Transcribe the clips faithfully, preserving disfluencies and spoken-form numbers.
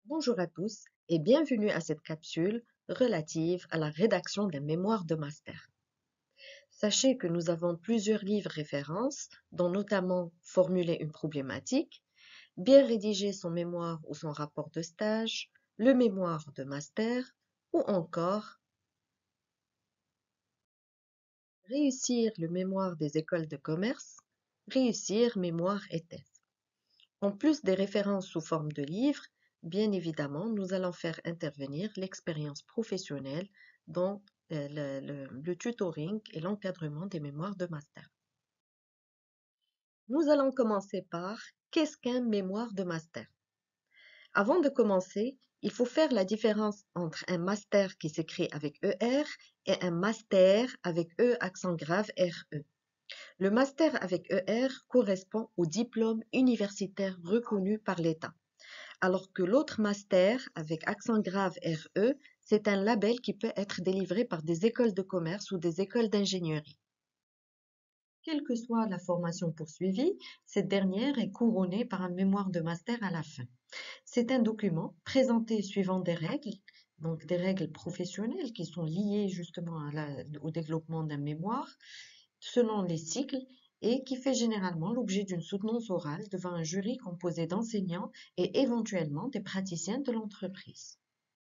Bonjour à tous et bienvenue à cette capsule relative à la rédaction d'un mémoire de master. Sachez que nous avons plusieurs livres références, dont notamment Formuler une problématique, Bien rédiger son mémoire ou son rapport de stage, le mémoire de master ou encore Réussir le mémoire des écoles de commerce, Réussir mémoire et thèse. En plus des références sous forme de livres, bien évidemment, nous allons faire intervenir l'expérience professionnelle dans euh, le, le- le tutoring et l'encadrement des mémoires de master. Nous allons commencer par qu'est-ce qu'un mémoire de master? Avant de commencer, il faut faire la différence entre un master qui s'écrit avec E R et un master avec E accent grave R E. Le master avec E R correspond au diplôme universitaire reconnu par l'État, alors que l'autre master avec accent grave R E, c'est un label qui peut être délivré par des écoles de commerce ou des écoles d'ingénierie. Quelle que soit la formation poursuivie, cette dernière est couronnée par un mémoire de master à la fin. C'est un document présenté suivant des règles, donc des règles professionnelles qui sont liées justement à la- au développement d'un mémoire, selon les cycles, et qui fait généralement l'objet d'une soutenance orale devant un jury composé d'enseignants et éventuellement des praticiens de l'entreprise.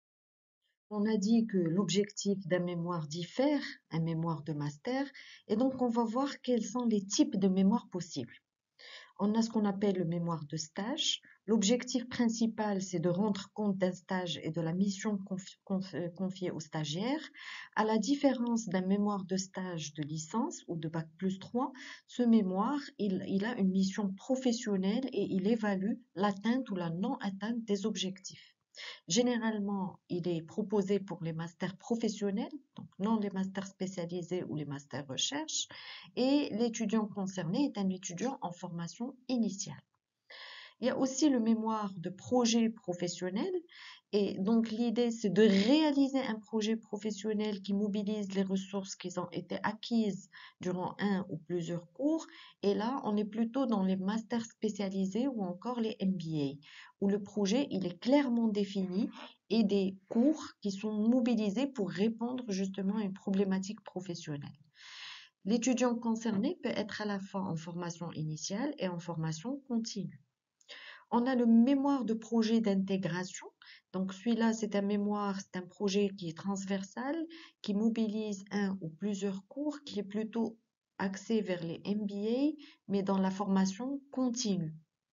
On a dit que l'objectif d'un mémoire diffère, un mémoire de master, et donc on va voir quels sont les types de mémoires possibles. On a ce qu'on appelle le mémoire de stage. L'objectif principal, c'est de rendre compte d'un stage et de la mission confi conf euh, confiée aux stagiaires. À la différence d'un mémoire de stage de licence ou de bac plus trois, ce mémoire, il, il a une mission professionnelle et il évalue l'atteinte ou la non-atteinte des objectifs. Généralement, il est proposé pour les masters professionnels, donc non les masters spécialisés ou les masters recherche, et l'étudiant concerné est un étudiant en formation initiale. Il y a aussi le mémoire de projet professionnel. Et donc, l'idée, c'est de réaliser un projet professionnel qui mobilise les ressources qui ont été acquises durant un ou plusieurs cours. Et là, on est plutôt dans les masters spécialisés ou encore les M B A, où le projet, il est clairement défini et des cours qui sont mobilisés pour répondre justement à une problématique professionnelle. L'étudiant concerné peut être à la fois en formation initiale et en formation continue. On a le mémoire de projet d'intégration. Donc celui-là, c'est un mémoire, c'est un projet qui est transversal, qui mobilise un ou plusieurs cours, qui est plutôt axé vers les M B A, mais dans la formation continue.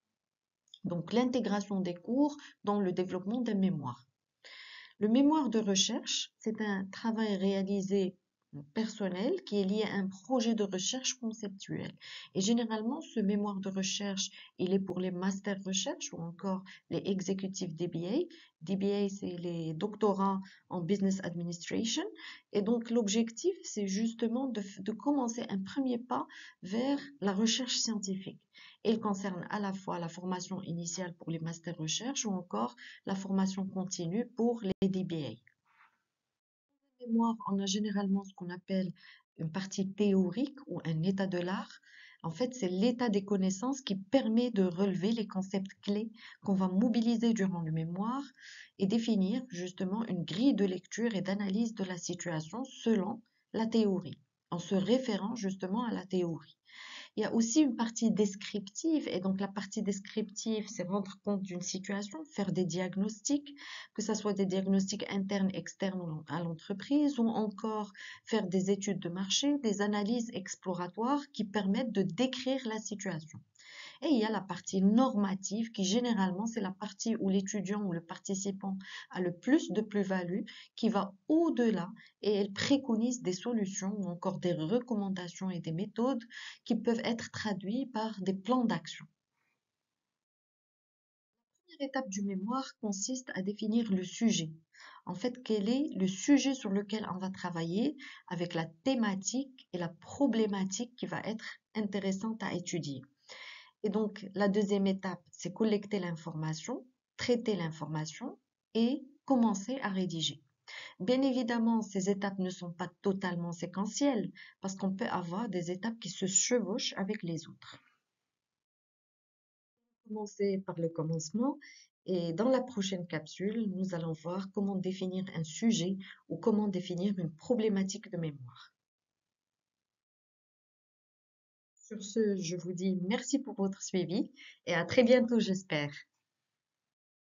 Donc l'intégration des cours dans le développement d'un mémoire. Le mémoire de recherche, c'est un travail réalisé personnel qui est lié à un projet de recherche conceptuel. Et généralement, ce mémoire de recherche, il est pour les masters recherche ou encore les exécutifs D B A. D B A, c'est les doctorants en business administration. Et donc, l'objectif, c'est justement de, de commencer un premier pas vers la recherche scientifique. Il concerne à la fois la formation initiale pour les masters recherche ou encore la formation continue pour les D B A. En mémoire, on a généralement ce qu'on appelle une partie théorique ou un état de l'art. En fait, c'est l'état des connaissances qui permet de relever les concepts clés qu'on va mobiliser durant le mémoire et définir justement une grille de lecture et d'analyse de la situation selon la théorie, en se référant justement à la théorie. Il y a aussi une partie descriptive, et donc la partie descriptive, c'est rendre compte d'une situation, faire des diagnostics, que ce soit des diagnostics internes, externes à l'entreprise, ou encore faire des études de marché, des analyses exploratoires qui permettent de décrire la situation. Et il y a la partie normative qui généralement c'est la partie où l'étudiant ou le participant a le plus de plus-value, qui va au-delà et elle préconise des solutions ou encore des recommandations et des méthodes qui peuvent être traduits par des plans d'action. La première étape du mémoire consiste à définir le sujet. En fait, quel est le sujet sur lequel on va travailler avec la thématique et la problématique qui va être intéressante à étudier. Et donc, la deuxième étape, c'est collecter l'information, traiter l'information et commencer à rédiger. Bien évidemment, ces étapes ne sont pas totalement séquentielles parce qu'on peut avoir des étapes qui se chevauchent avec les autres. Commencer par le commencement Et dans la prochaine capsule, nous allons voir comment définir un sujet ou comment définir une problématique de mémoire. Sur ce, je vous dis merci pour votre suivi et à très bientôt, j'espère.